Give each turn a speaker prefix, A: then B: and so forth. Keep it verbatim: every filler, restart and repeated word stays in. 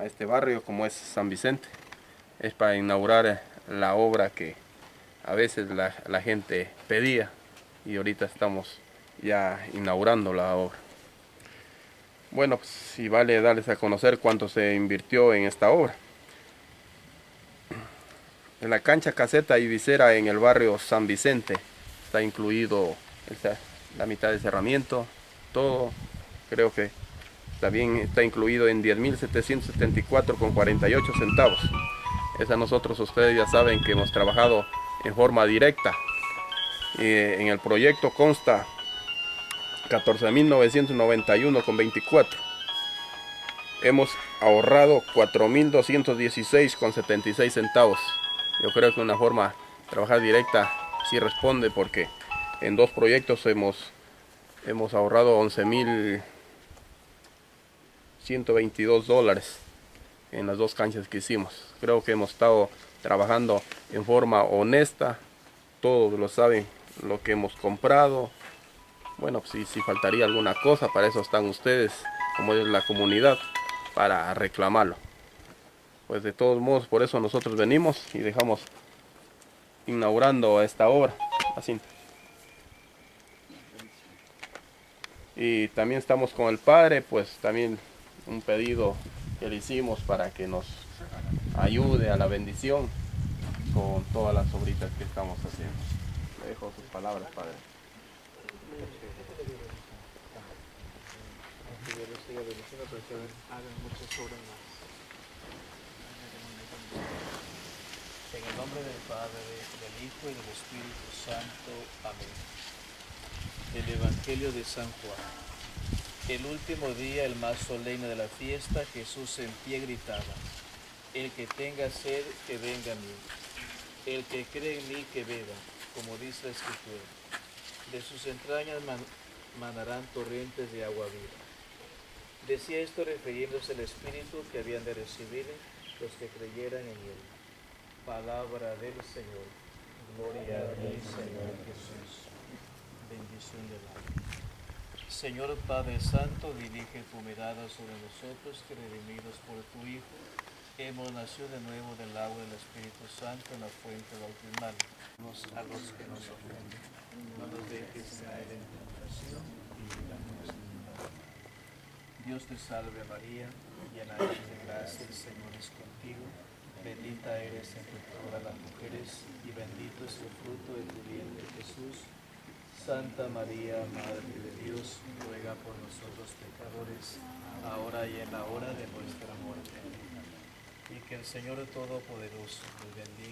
A: a este barrio como es San Vicente. Es para inaugurar la obra que a veces la, la gente pedía y ahorita estamos ya inaugurando la obra. Bueno, pues si vale darles a conocer cuánto se invirtió en esta obra. En la cancha, caseta y visera en el barrio San Vicente está incluido esta, la mitad de cerramiento, todo. Creo que también está incluido en diez mil setecientos setenta y cuatro con cuarenta y ocho centavos. Esa nosotros, ustedes ya saben que hemos trabajado en forma directa. Eh, en el proyecto consta catorce mil novecientos noventa y uno con veinticuatro. Hemos ahorrado cuatro mil doscientos dieciséis con setenta y seis centavos. Yo creo que una forma de trabajar directa sí responde, porque en dos proyectos hemos, hemos ahorrado once mil ciento veintidós dólares en las dos canchas que hicimos. Creo que hemos estado trabajando en forma honesta, todos lo saben lo que hemos comprado. Bueno, pues si, si faltaría alguna cosa, para eso están ustedes, como es la comunidad, para reclamarlo. Pues de todos modos, por eso nosotros venimos y dejamos inaugurando esta obra, así. Y también estamos con el padre, pues también un pedido que le hicimos para que nos ayude a la bendición con todas las obritas que estamos haciendo. Le dejo sus palabras, padre.
B: Que Dios los siga bendiciendo, pero que hagan muchas obras más. En el nombre del Padre, del Hijo y del Espíritu Santo. Amén. El Evangelio de San Juan. El último día, el más solemne de la fiesta, Jesús en pie gritaba: el que tenga sed, que venga a mí. El que cree en mí, que beba, como dice la Escritura. De sus entrañas man manarán torrentes de agua viva. Decía esto refiriéndose al Espíritu que habían de recibir los que creyeran en él. Palabra del Señor. Gloria a ti, Señor Jesús. Bendición del alma. Señor Padre Santo, dirige tu mirada sobre nosotros, que redimidos por tu Hijo, hemos nacido de nuevo del agua del Espíritu Santo en la fuente bautismal. A los que nos ofenden, no nos dejes caer en tentación y líbranos del mal. Dios te salve María, llena eres de gracia, el Señor es contigo. Bendita eres entre todas las mujeres y bendito es el fruto de tu vientre Jesús. Santa María, Madre de Dios, ruega por nosotros pecadores, ahora y en la hora de nuestra muerte. Y que el Señor Todopoderoso nos bendiga